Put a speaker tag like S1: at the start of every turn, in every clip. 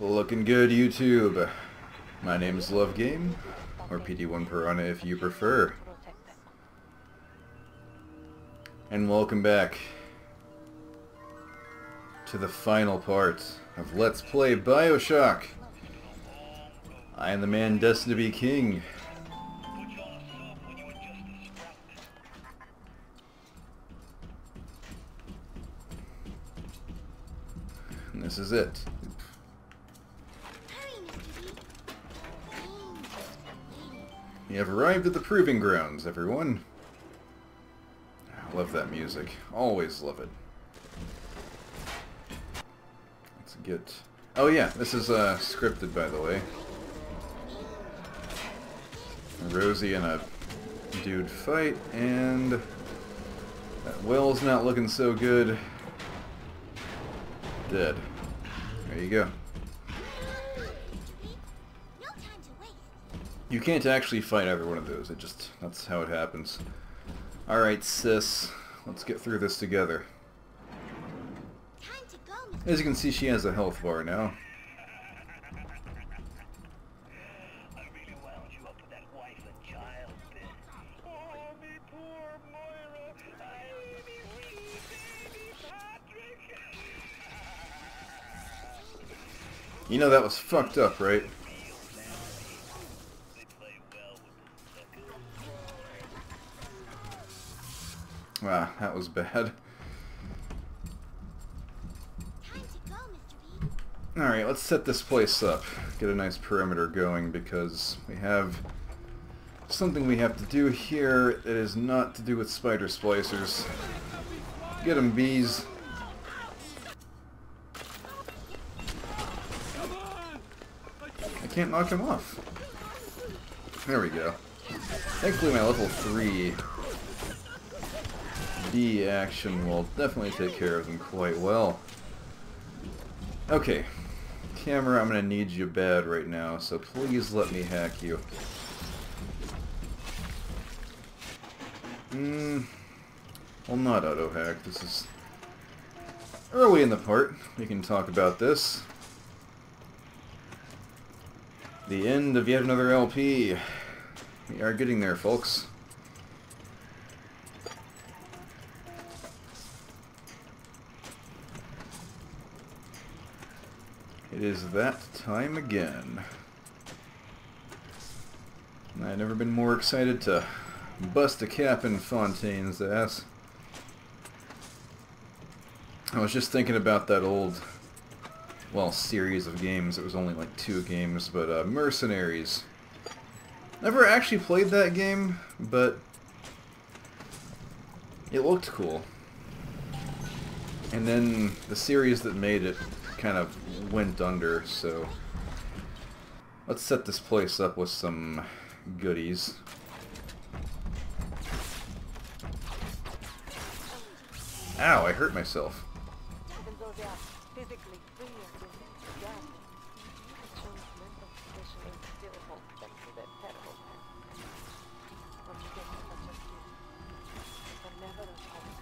S1: Looking good, YouTube. My name is Love Game, or PD1 Piranha if you prefer. And welcome back to the final part of Let's Play BioShock. I am the man destined to be king. And this is it. You have arrived at the proving grounds, everyone. I love that music. Always love it. Let's get... Oh yeah, this is scripted, by the way. Rosie and a dude fight, and that well's not looking so good. Dead. There you go. You can't actually fight every one of those, that's how it happens. Alright, sis, let's get through this together. As you can see, she has a health bar now. You know that was fucked up, right? Ah, that was bad. Alright, let's set this place up. Get a nice perimeter going because we have something we have to do here that is not to do with spider splicers. Get them, bees. I can't knock him off. There we go. Thankfully my level 3 bee action will definitely take care of them quite well. Okay. Camera, I'm gonna need you bad right now, so please let me hack you. Well, not auto-hack. This is early in the part. We can talk about this. The end of yet another LP. We are getting there, folks. It is that time again. I've never been more excited to bust a cap in Fontaine's ass. I was just thinking about that old, well, series of games. It was only like 2 games, but Mercenaries. Never actually played that game, but it looked cool. And then the series that made it kind of went under, so let's set this place up with some goodies. Ow, I hurt myself.
S2: Even though they are physically free and together, John's mental condition is still hold them to their terrible past. Not to get such as you, but never as home.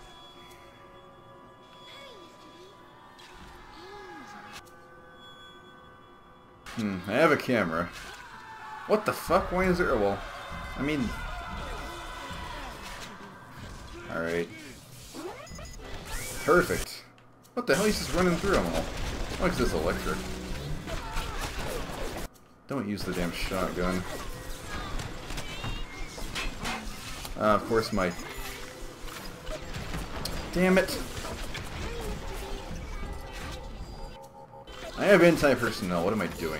S1: I have a camera. What the fuck? Why is there? Well, I mean... Alright. Perfect. What the hell? He's just running through them all. Why is this electric? Don't use the damn shotgun. Of course my... Damn it! I have anti-personnel. What am I doing?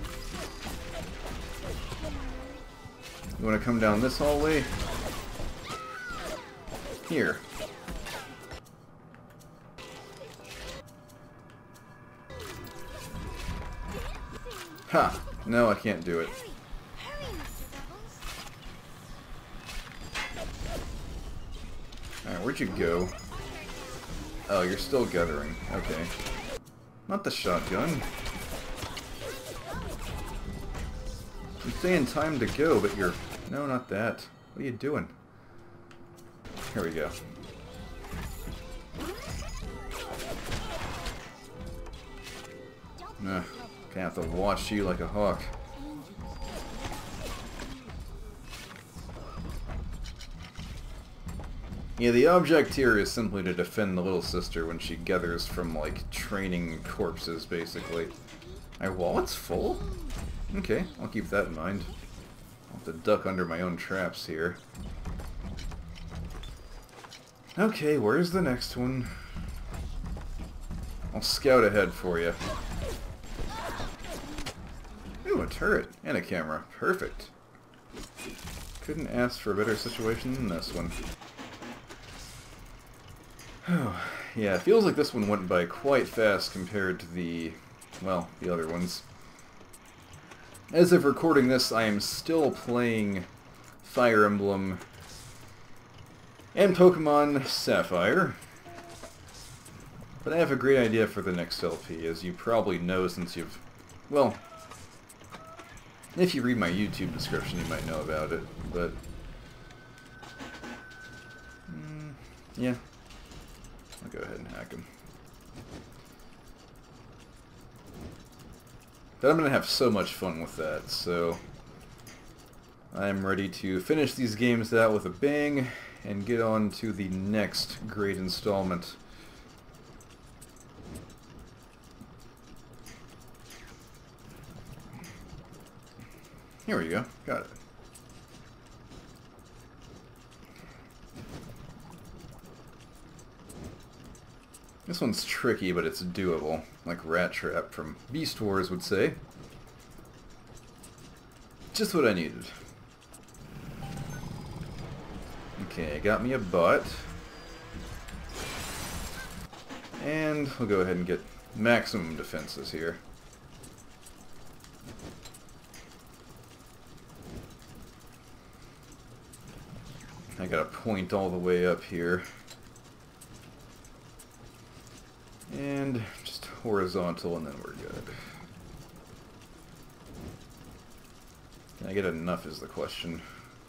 S1: You want to come down this hallway? Here. Ha! No, I can't do it. Alright, where'd you go? Oh, you're still gathering. Okay. Not the shotgun. You say in time to go, but you're... No, not that. What are you doing? Here we go. Gonna have to watch you like a hawk. Yeah, the object here is simply to defend the little sister when she gathers from, like, training corpses, basically. My wallet's full? Okay, I'll keep that in mind. I'll have to duck under my own traps here. Okay, where's the next one? I'll scout ahead for you. Ooh, a turret and a camera. Perfect. Couldn't ask for a better situation than this one. Yeah, it feels like this one went by quite fast compared to the, well, the other ones. As of recording this, I am still playing Fire Emblem and Pokemon Sapphire. But I have a great idea for the next LP, as you probably know since you've, well, if you read my YouTube description you might know about it, but yeah. I'll go ahead and hack him. But I'm going to have so much fun with that, so I'm ready to finish these games out with a bang and get on to the next great installment. Here we go. Got it. This one's tricky, but it's doable, like Rat Trap from Beast Wars would say. Just what I needed. Okay, got me a butt. And we'll go ahead and get maximum defenses here. I got a point all the way up here. And just horizontal, and then we're good. Can I get enough is the question.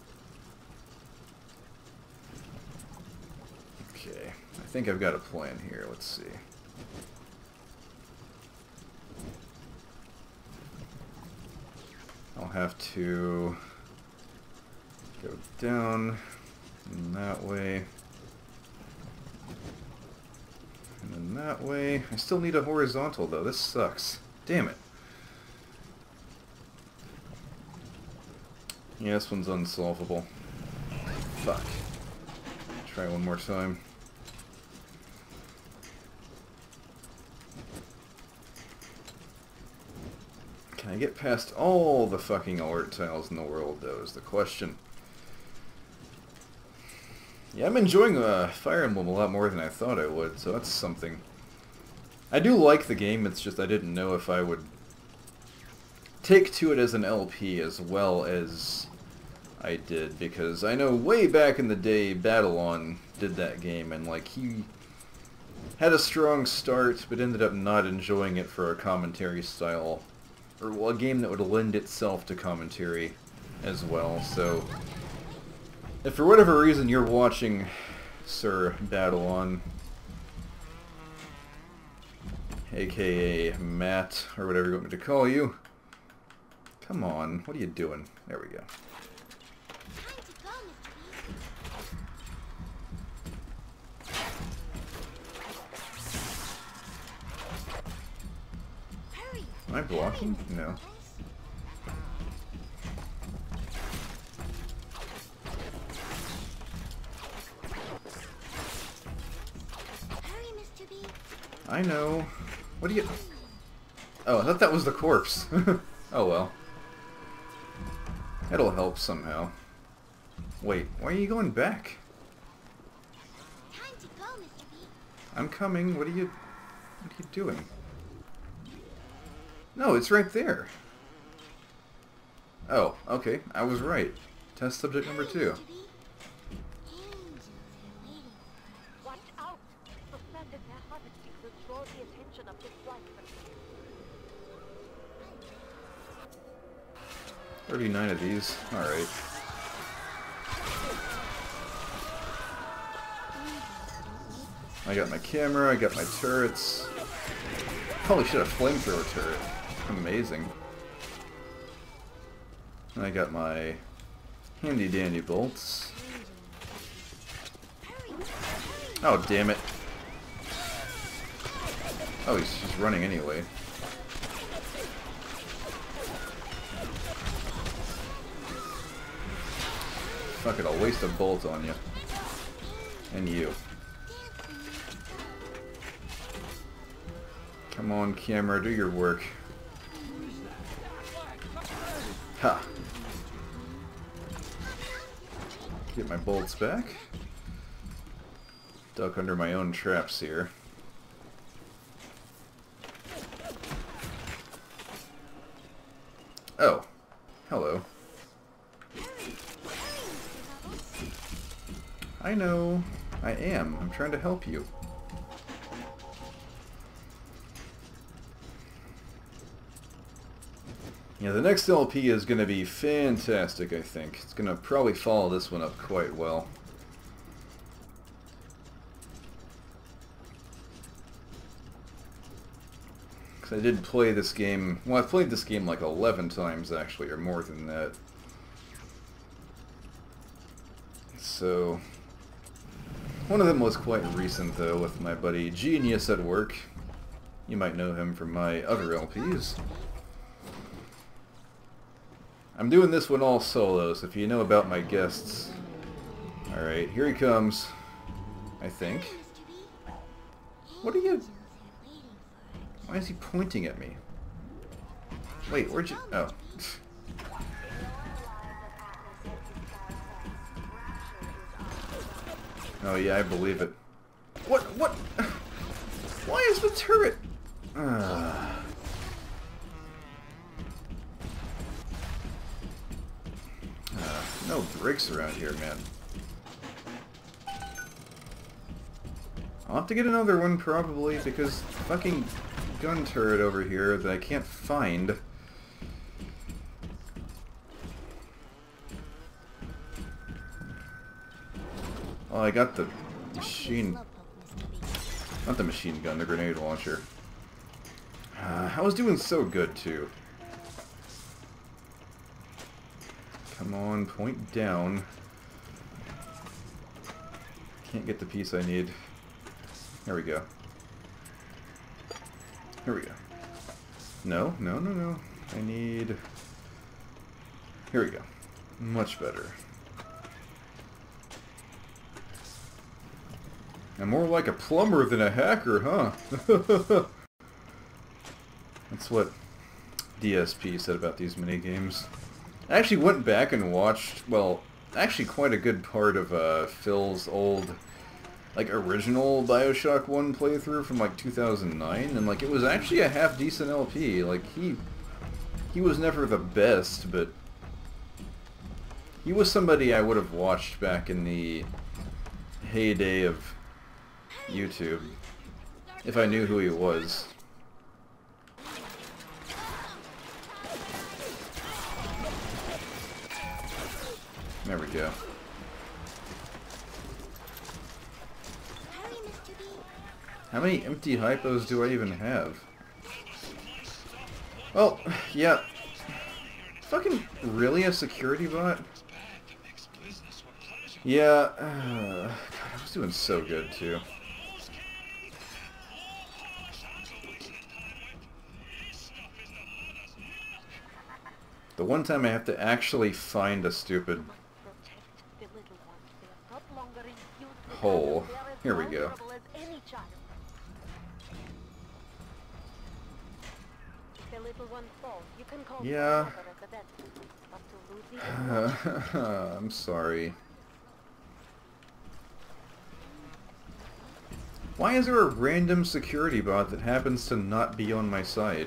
S1: Okay, I think I've got a plan here. Let's see. I'll have to go down in that way. And then that way. I still need a horizontal though. This sucks. Damn it. Yeah, this one's unsolvable. Fuck. Try one more time. Can I get past all the fucking alert tiles in the world though is the question. Yeah, I'm enjoying Fire Emblem a lot more than I thought I would, so that's something. I do like the game, it's just I didn't know if I would take to it as an LP as well as I did, because I know way back in the day Battlon did that game, and like he had a strong start, but ended up not enjoying it for a commentary style, or well, a game that would lend itself to commentary as well, so if for whatever reason you're watching Sir Battlon, aka Matt, or whatever you want me to call you, come on, what are you doing? There we go. Am I blocking? No. I know. What do you... Oh, I thought that was the corpse. Oh well. It'll help somehow. Wait, why are you going back? I'm coming. What are you doing? No, it's right there. Oh, okay. I was right. Test subject number 2.
S2: Watch out! Suspended harvesting will draw the attention of this flight.
S1: 39 of these. Alright. I got my camera, I got my turrets. Probably should have flamethrower turret. Amazing. I got my handy dandy bolts. Oh, damn it. Oh, he's just running anyway. Fuck it, I'll waste a bolt on you. And you. Come on, camera, do your work. Ha! Get my bolts back. Duck under my own traps here. Oh. Hello. I know. I am. I'm trying to help you. Yeah, the next LP is going to be fantastic, I think. It's going to probably follow this one up quite well. Because I did play this game... Well, I've played this game like 11 times, actually, or more than that. So... One of them was quite recent, though, with my buddy Genius at work. You might know him from my other LPs. I'm doing this one all solo, so if you know about my guests... Alright, here he comes. I think. What are you... Why is he pointing at me? Wait, where'd you... Oh. Oh yeah, I believe it. What? What? Why is the turret... No brakes around here, man. I'll have to get another one, probably, because fucking gun turret over here that I can't find. Oh, I got the machine... Not the machine gun, the grenade launcher. I was doing so good, too. Come on, point down. Can't get the piece I need. There we go. Here we go. No, no, no, no. I need... Here we go. Much better. I'm more like a plumber than a hacker, huh? That's what DSP said about these minigames. I actually went back and watched, well, actually quite a good part of Phil's old, like, original Bioshock 1 playthrough from, like, 2009, and, like, it was actually a half-decent LP. Like, he was never the best, but he was somebody I would have watched back in the heyday of YouTube, if I knew who he was. There we go. How many empty hypos do I even have? Well, yeah. Fucking really a security bot? Yeah. God, I was doing so good too. The one time I have to actually find a stupid hole. Here we go. Yeah. I'm sorry. Why is there a random security bot that happens to not be on my side?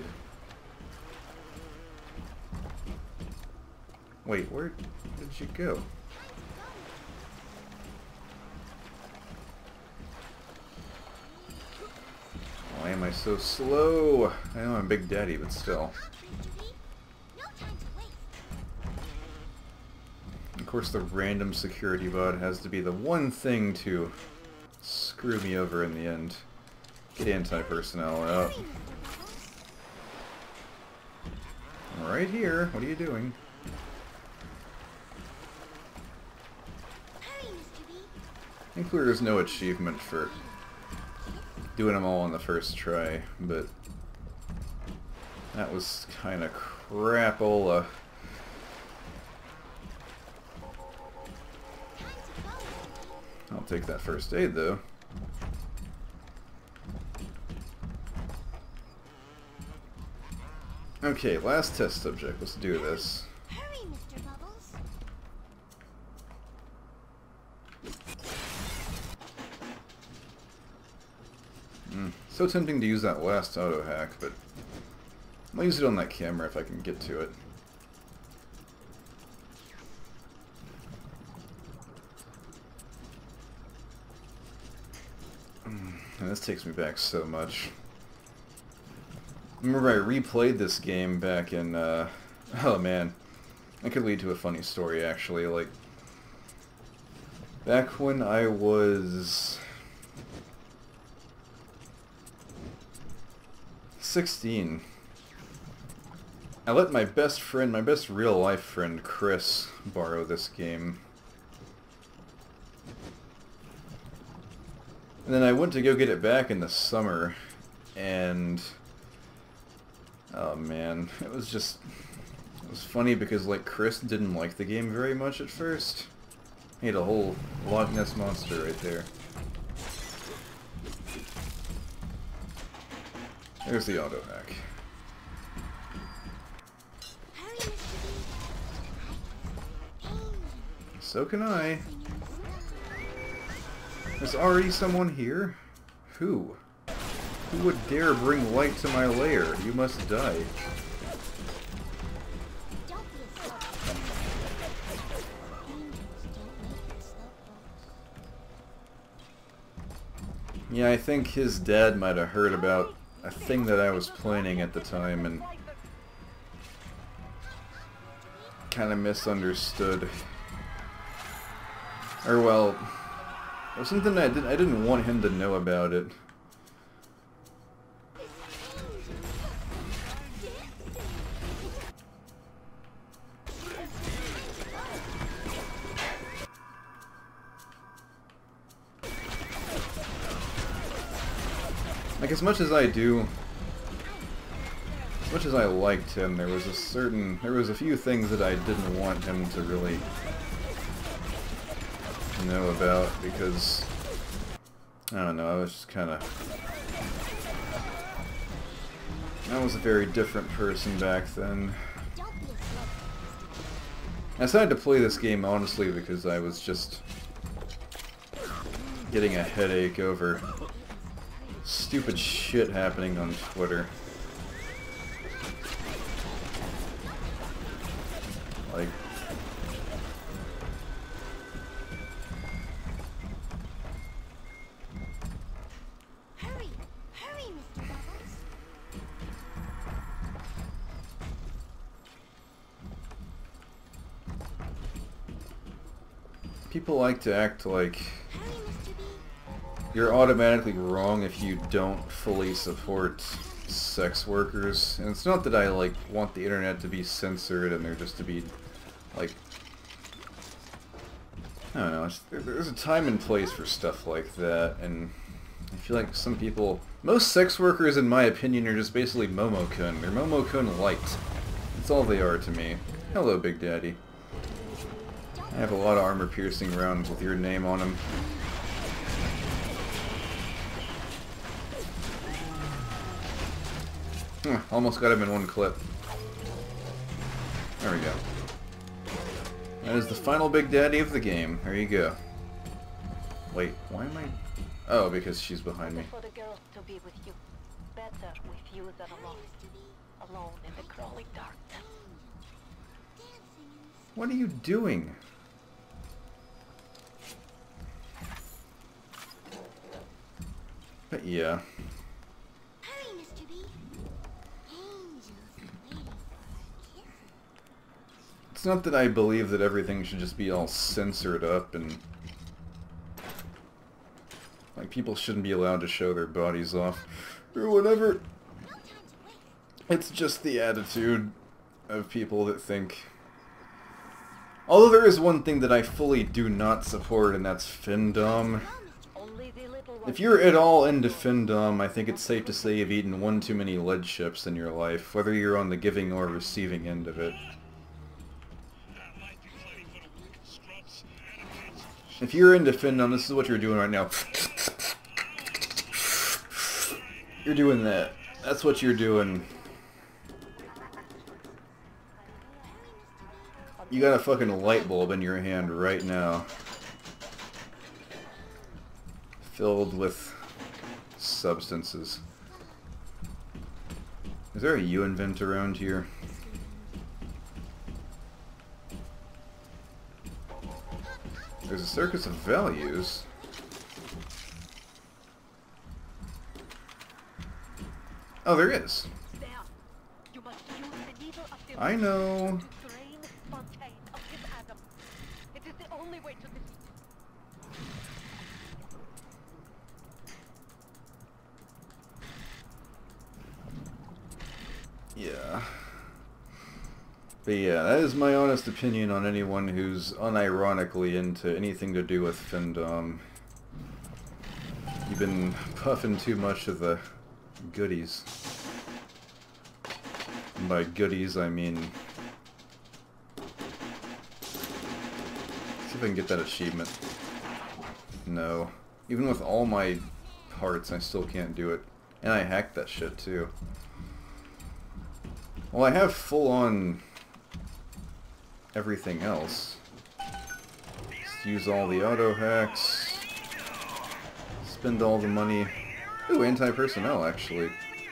S1: Wait, where did you go? Why am I so slow? I know I'm Big Daddy, but still. Of course, the random security bot has to be the one thing to screw me over in the end. Get anti-personnel out. Right here. What are you doing? Thankfully there's no achievement for doing them all on the first try, but that was kinda crapola. I'll take that first aid though. Okay, last test subject. Let's do this.
S3: Hurry, Mr. Bubbles.
S1: So tempting to use that last auto hack, but I'll use it on that camera if I can get to it. And this takes me back so much. I remember I replayed this game back in, oh man, that could lead to a funny story actually, like, back when I was 16, I let my best friend, my best real life friend, Chris, borrow this game. And then I went to go get it back in the summer, and oh man, it was funny because like Chris didn't like the game very much at first. He had a whole Loch Ness monster right there. There's the auto hack.
S3: Hurry, Mr. B.
S1: So can I. There's already someone here? Who? Who would dare bring light to my lair? You must die.
S3: Don't be a slowpoke. Angels don't make for slowpokes.
S1: Yeah, I think his dad might have heard about a thing that I was planning at the time and kind of misunderstood. Or well, it was something I didn't want him to know about it. Like, as much as I liked him, there was a few things that I didn't want him to really know about, because, I don't know, I was just kinda, I was a very different person back then.
S3: Don't be a slowpoke.
S1: I decided to play this game honestly because I was just getting a headache over stupid shit happening on Twitter. Like,
S3: Hurry, hurry, Mr. Bubbles.
S1: people like to act like
S3: Hurry, Mr. B.
S1: you're automatically wrong if you don't fully support sex workers. And it's not that I, like, want the internet to be censored and there just to be, like, I don't know, there's a time and place for stuff like that, and I feel like some people, most sex workers in my opinion are just basically Momo-kun. They're Momo-kun light. That's all they are to me. Hello, Big Daddy. I have a lot of armor-piercing rounds with your name on them. Almost got him in one clip. There we go. That is the final Big Daddy of the game. There you go. Wait, why am I... Oh, because she's behind me.
S2: For the girl to be with you. Better with you than alone. Alone in the crawling darkness.
S1: What are you doing? But yeah.
S3: Hurry, Mr. B. Angels are waiting for our kisses.
S1: It's not that I believe that everything should just be all censored up and... like, people shouldn't be allowed to show their bodies off or whatever.
S3: No time to waste.
S1: It's just the attitude. of people that think... Although there is one thing that I fully do not support, and that's Findom.
S2: Only the little ones.
S1: If you're at all into Findom, I think it's safe to say you've eaten one too many lead chips in your life, whether you're on the giving or receiving end of it. If you're into Findom, this is what you're doing right now. You're doing that. That's what you're doing. You got a fucking light bulb in your hand right now. Filled with substances. Is there a U-invent around here? There's a circus of values. Oh, there is.
S2: There. You must use the needle of the
S1: I know.
S2: to drain Fontaine of his Adam. It is the only way to defeat it.
S1: Yeah. But yeah, that is my honest opinion on anyone who's unironically into anything to do with Findom. You've been puffing too much of the goodies. And by goodies, I mean... See if I can get that achievement. No. Even with all my parts, I still can't do it. And I hacked that shit, too. Well, I have full-on everything else. Just use all the auto hacks. Spend all the money. Ooh, anti-personnel, actually.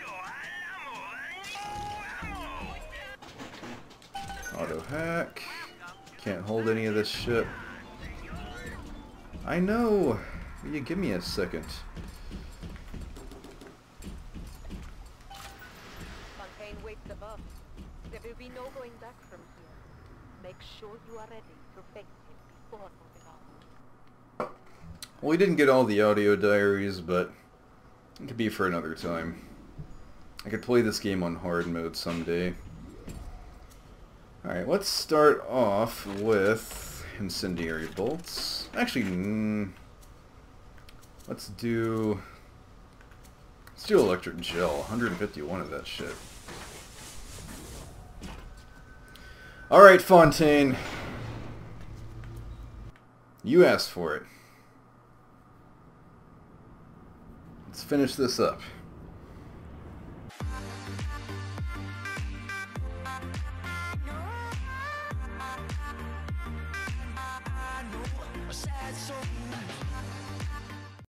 S1: Auto hack. Can't hold any of this shit. I know! Will you give me a second?
S2: Fontaine waits above. There will be no going back from here. Make sure you are ready to face him before moving on.
S1: Well, we didn't get all the audio diaries, but it could be for another time. I could play this game on hard mode someday. Alright, let's start off with incendiary bolts. Actually, let's do electric gel. 151 of that shit. Alright, Fontaine. You asked for it. Let's finish this up.
S4: I know a sad soul